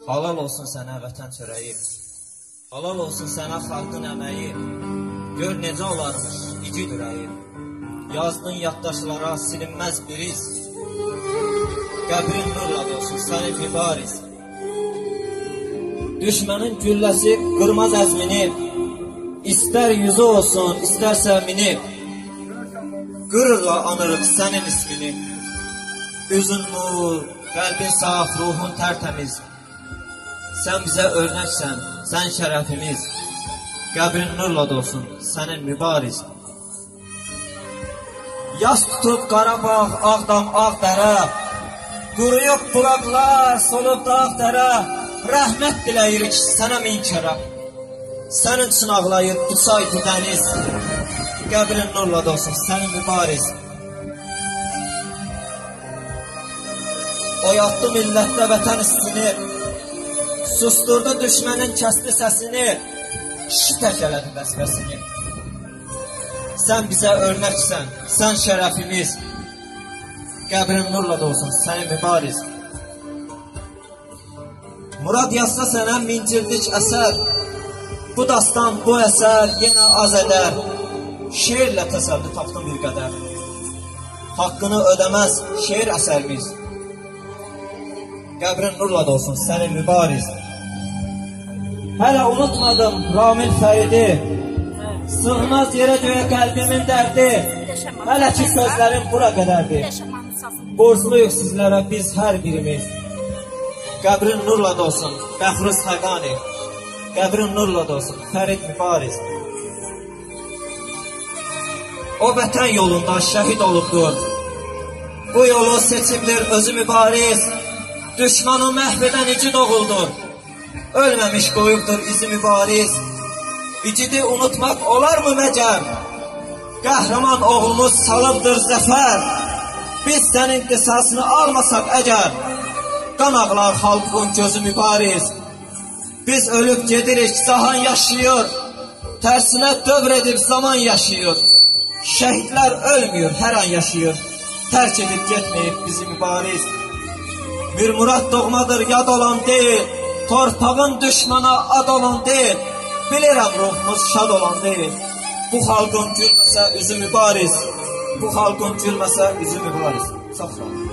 Halal olsun sənə vətən çörəyi, halal olsun sənə xalqın əməyi. Gör necə olarmış igid ürəyi, yazdın yaddaşlara silinməz bir iz. Qəbrin nurla dolsun sənin mübariz. Düşmənin gülləsi qırmaz əzmini, İstər yüzü olsun, istərsə mini. Qürurla anırıq sənin ismini. Üzün nur, qəlbin saf, ruhun tərtəmiz. Sən bizə örnəksən, sən şərəfimiz. Qəbrin nurla dolsun sənin mübariz. Yas tutub Qarabağ, Ağdam, Ağdərə, quruyub bulaqlar, solub dağ dərə. Rəhmət diləyirik sənə min kərə. Sənin üçün ağlayır bu çay, bu dəniz. Qəbrin nurla dolsun sənin mübariz. Oyatdı millətdə vətən istini, susturdu düşmənin kəsdi səsini, kişi tək elədi vəzifəsini. Sən bizə örnəksən, sən şərəfimiz. Qəbrin nurla dolsun sənin mübariz. Murad yazsa sənə mincirlik əsər, bu dastan, bu əsər yenə az edər. Şeirlə təsəlli tapdım bir qədər, haqqını ödəməz şeir əsərimiz. Qəbrin nurla dolsun sənin mübariz. Hələ unutmadım Ramil Fəridi, sığmaz yerə göyə qəlbimin dərdi. Hələ ki sözlərim bura qədərdir, borcluyuq sizlərə biz hər birimiz. Qəbrin nurla dolsun Bəhruz Həqani, qəbrin nurla dolsun Fərid mübariz. O vətən yolunda şəhid olubdur, bu yolu seçibdir özü mübariz. Düşmanı məhv edən igid oğuldur, ölməmiş qoyubdur izi mübariz. İgidi unutmaq olarmı məcər? Qəhrəman oğlumuz salıbdır zəfər. Biz sənin qisasını almasaq əgər, qan ağlar xalqın gözü mübariz. Biz ölüb gedirik, zahan yaşayır, tərsinə dövr edib zaman yaşayır. Şəhidlər ölmüyor, hər an yaşayır, tərk edib getməyib bizi mübariz. Bir murad doğmadır yad olan deyil, torpağın düşmana ad olan deyil. Bilirəm ruhumuz şad olan deyil. Bu xalqın gülməsə üzü mübariz, bu xalqın gülməsə üzü mübariz. Çox sağ olun.